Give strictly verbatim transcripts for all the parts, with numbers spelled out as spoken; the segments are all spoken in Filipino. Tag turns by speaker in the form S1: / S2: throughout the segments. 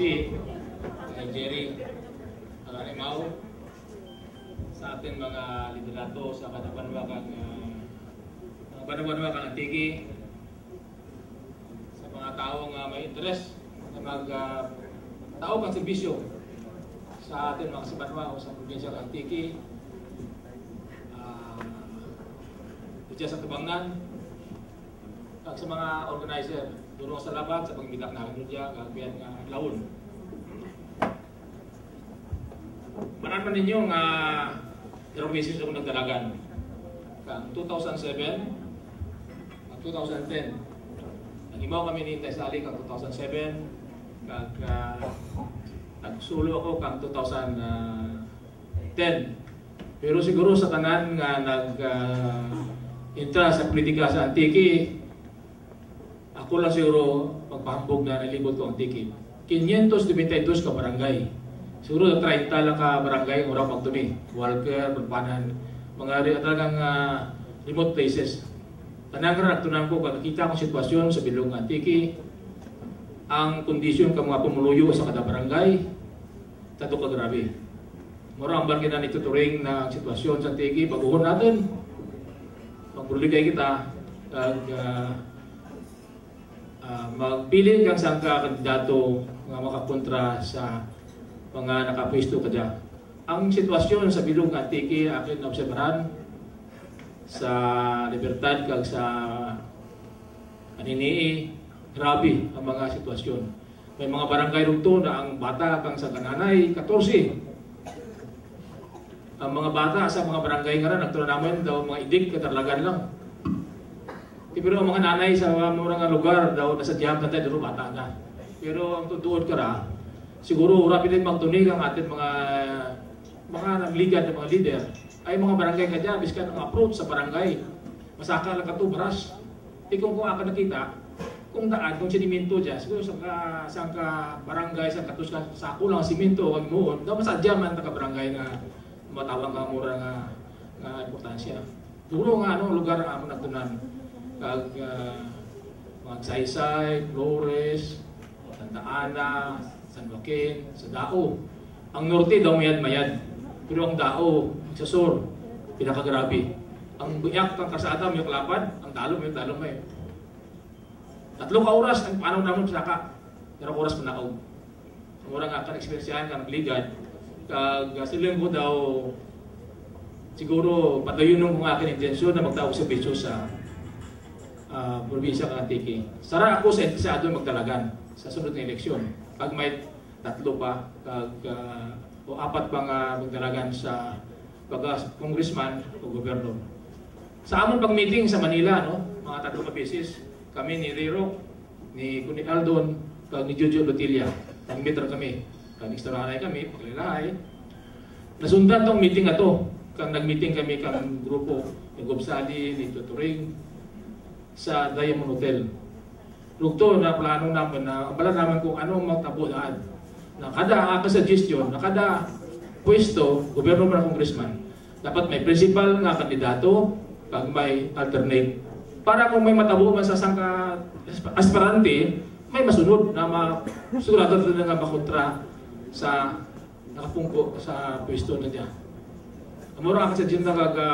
S1: Rafi, kay Jerry, ang Animao, sa ating mga liderato sa kanabanwakang uh, mga kanabanwakang Antiki, sa mga taong uh, may interest na mag uh, tao kang serbisyo sa ating mga kasabanwa o sa probinsya ng Antiki, uh, dito sa Tabangan, at sa mga organizer, durong sa labat sa pagbitak na kanudya, gagawin nga laon. Manan man ninyo nga terrorism sa unang dalagan. Kang two thousand seven, kang two thousand ten, nag-imaw kami ni Taysali kang two thousand seven, kag uh, nagsulo ako kang two thousand ten. Pero siguro sa tanan nga nag-intra uh, sa politika sa Antiki, ako lang siguro magpahambog na nalibot ko ang Antiki. quinientos ninety-two ka barangay. Siguro thirty lang ka barangay ng orang pagtumi. Walker, Pagpanan, mga talagang uh, remote places. Tanang ka nagtunan ko, nakita akong sitwasyon sa Bilong Antiki, ang kondisyon ka mga pumuluyo sa kada barangay, tato ka grabe. Mura ang barangay na nituturing na sitwasyon sa Antiki, baguhon natin. Magpuligay kita, kag uh, uh, magpili kang saan ka kandidato nga makakontra sa mga nakapwesto ka dyan. Ang sitwasyon sa Bilong Antiki, akin na obserbahan sa Libertad kag sa Aninii, grabe ang mga sitwasyon. May mga barangay rugto na ang bata kang sa kananay, fourteen. Ang mga bata sa mga barangay nga rin, nagturo namin daw mga idik, katarlagan lang. Pero ang mga nanay sa mga lugar daw nasa diyam na tayo, bata na. Pero ang tutuod ka ra, siguro rapid din magtunig ang ating mga mga nagligan ng mga leader ay mga barangay ka dyan, biskan ang approach sa barangay. Masaka lang ka ito, baras. Tikong kung ako nakita, kung daan, kung sediminto dyan, siguro sa ka, sa ka barangay, sa katus ka, sa ako lang siminto, wag mo, daw masadya man ka barangay na matawang ka mura nga, nga importansya. Siguro nga, ano, lugar ang ako nagtunan. Kag, uh, mga Saysay, Flores, Santa Ana, San Joaquin, sa Dao. Ang norte daw mayad-mayad. Pero ang Dao, sa sur, pinakagrabe. Ang biyak ng kasada, may kalapad, ang talo, may talo may. Tatlong oras ang paano naman sa ka. Pero oras panaog. Mura nga kan ekspersyahan ka nagligad. Kag silang ko daw, siguro patayon ng mga aking intensyon na magtawag sa bisyo sa uh, probinsya ng Antiki. Sara ako sa entisado magdalagan sa sunod na eleksyon. Pag may tatlo pa, kag, uh, o apat pang uh, magdalagan sa pag-congressman o gobernador. Sa amon pag-meeting sa Manila, no, mga tatlo ka beses, kami ni Riro, ni Kuni Aldon, kag ni Jojo Lotilla. Nag-meet kami. Kag istarahanay kami, paglilahay. Nasundan tong meeting na to. Kag nag-meeting kami kang grupo ni Gobsadi, ni Tuturing, sa Diamond Hotel. Lugto na plano namin na abala namin kung ano magtabulaan. Na kada suggestion, na kada pwesto, gobyerno man congressman, dapat may principal nga kandidato, kag may alternate. Para kung may matabo man sa sangka aspirante, may masunod na masigurado na nga makontra sa nakapungko sa pwesto na niya. Amura ang suggestion na kag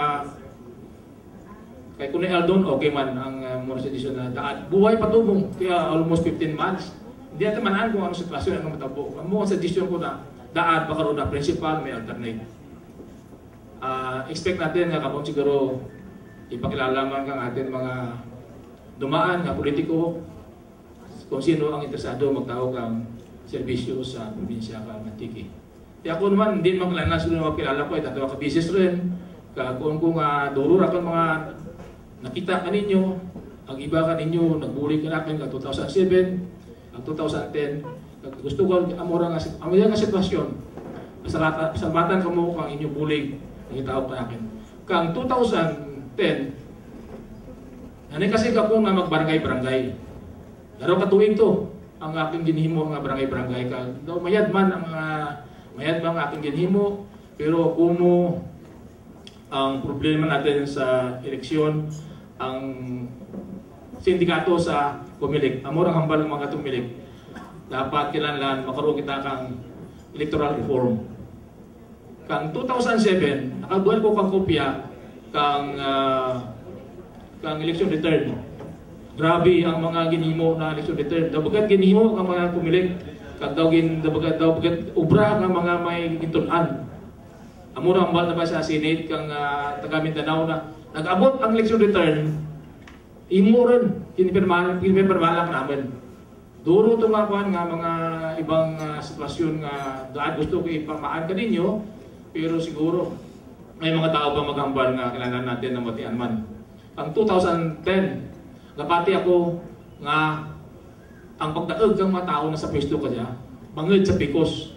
S1: kay Kuni Aldon, okay man ang uh, mura suggestion na daan. Buhay patubong, kaya almost fifteen months. Hindi natin manaan kung anong sitwasyon ang matabo. Ang mga suggestion ko na daan, baka rin na principal, may alternate. Uh, expect natin nga kapag siguro ipakilalaman kang atin mga dumaan nga politiko kung sino ang interesado magtawag ang serbisyo sa probinsya ng Antiki. Kaya ako naman, hindi naman kailangan sila magkilala ko, ay tatawa ka business rin. Kung kung uh, durur ako mga nakita ka ninyo, ang iba ka ninyo, nagbuli ka natin ka two thousand seven, ang two thousand ten, gusto ko amura nga, amura nga sitwasyon, pasalbatan ka mo kang inyong bulig, nakitawag ka natin. Kang two thousand ten, nanay kasi ka po nga magbarangay-barangay. Laro katuwing to, ang aking ginhimo nga barangay-barangay ka. Daw mayad man ang mga mayad man ang aking ginhimo, pero kung ang problema natin sa eleksyon, ang sindikato sa Comelec, amor ang hambal ng mga tumilig. dapat kinahanglan makaroon kita kang electoral reform. Kang two thousand seven, nakabuhan ko kang kopya kang uh, kang election return. Grabe ang mga ginhimo na election return. Dabagat ginhimo ang mga pumilik. Kag daw gin dabagat daw bagat ubra nga mga may gintun-an. Amo ra ambal na ba sa Senate kang uh, taga Mindanao na nag-abot ang election return. Imo ron kinipirmahan kinipirmahan namin. Duro to nga kuan nga mga ibang uh, sitwasyon nga daan gusto ko ipamaan kaninyo, pero siguro may mga tao pa maghambal nga kailangan natin na matian man. Ang two thousand ten, napati ako nga ang pagdaog ng mga tao na sa pwesto kanya, bangod sa Picos.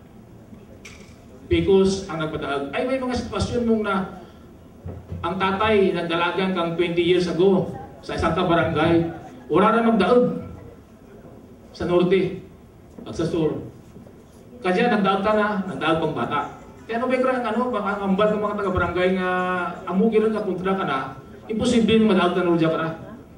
S1: Picos ang nagpadaog. Ay may mga sitwasyon mong na ang tatay nagdalagan kang twenty years ago sa isang barangay, wala na magdaog sa norte at sa sur. Kaya nagdaog ka na, nagdaog pang bata. Kaya ano ba yung ano, ang ambal ng mga taga-barangay nga amugi rin ka kontra ka na, imposible yung madaog na nurja ka na.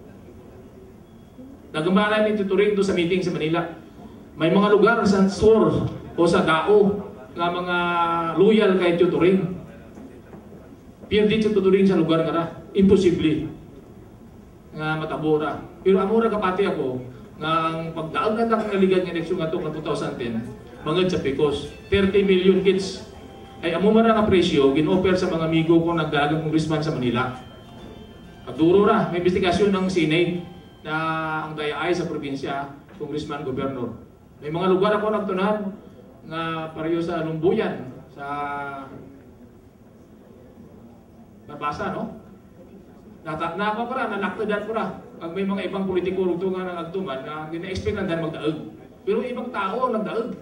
S1: Nagambala ni tuturing doon sa meeting sa Manila. May mga lugar sa sur o sa dao nga mga loyal kay tuturing. Pwede siya tuturing sa lugar nga na. Imposible nga matabora. Pero amura kapati ako nga ang pagdaog na takang naligan ng eleksyon nga ito ng two thousand ten, mga sa Picos, thirty million kids ay amo man ang presyo gin-offer sa mga amigo ko nagdagang congressman sa Manila. Pagduro ra, may investigasyon ng Senate na ang dayay sa probinsya, congressman, gobernador. May mga lugar ako nagtunan nga pareho sa Lumbuyan, sa Nabasa, no? Nata na ako ra, nalaktadan ko ra. Pag may mga ibang politiko rugto nga nagtuman na gina-expect na dan magdaog. Pero ibang tao nagdaog.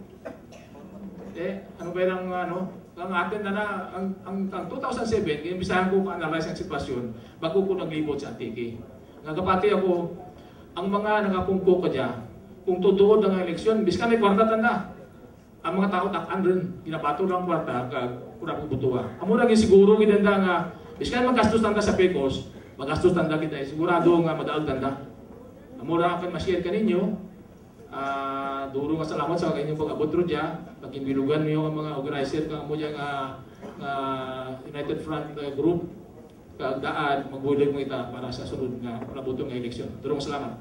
S1: Eh, ano ba yung ano? Ang atin na na, ang, ang, ang two thousand seven, inimbisahan ko ka-analyze ang sitwasyon bago ko naglibot sa Antique. Nagapati ako, ang mga nakapungko ko dyan, kung tutuod ang eleksyon, biskan may kwarta tanda. Ang mga tao takan rin, ginapato lang kwarta, kag kurang butuwa. Amo naging siguro gidanda nga, biskan maggastos tanda sa Pecos, magastos tanda kita, eh, sigurado nga madaag tanda. Amo ra akan ma-share kaninyo. Uh, duro nga salamat sa kanyang pag-abot ro dya, pag-imbilugan niyo ang mga organizer kang mo dyan nga uh, United Front uh, Group, kaagdaan, magbulag mo ita para sa sunod nga palabutong nga eleksyon. Durong salamat.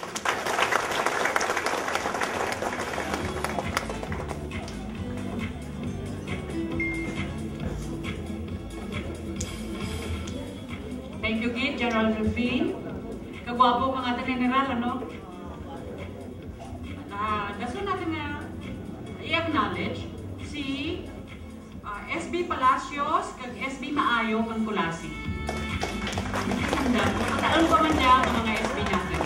S2: Thank you, Kate, General Rufin. Kagwapo mga ating general, ano? Uh, Daso natin nga i-acknowledge si uh, S B Palacios kag S B Maayo kang Kulasi. Pataon ko man dyan ang mga S B natin.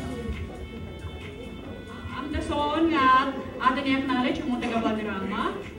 S2: Ang dason nga atin i-acknowledge yung mga taga-Valderrama.